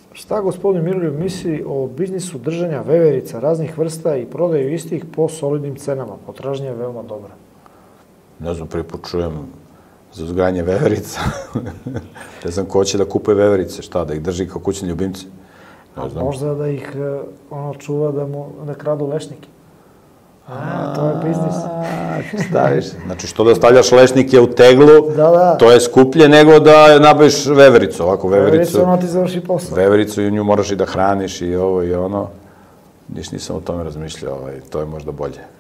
Šta gospodin Miroljub misli o biznisu držanja veverica raznih vrsta i prodaju istih po solidnim cenama? Potražnja je veoma dobra. Ne znam, prvi put čujem za uzgajanje veverica. Ne znam ko će da kupuje veverice, šta, da ih drži kao kućni ljubimci? Možda da ih čuva da mu ne kradu lešnike. To je biznis. Staviš. Znači, što da stavljaš lešnike u teglu, to je skuplje nego da nabaviš vevericu. Ovako, vevericu, ono ti završi posao. Vevericu i nju moraš i da hraniš i ovo i ono. Nisam o tome razmišljao, to je možda bolje.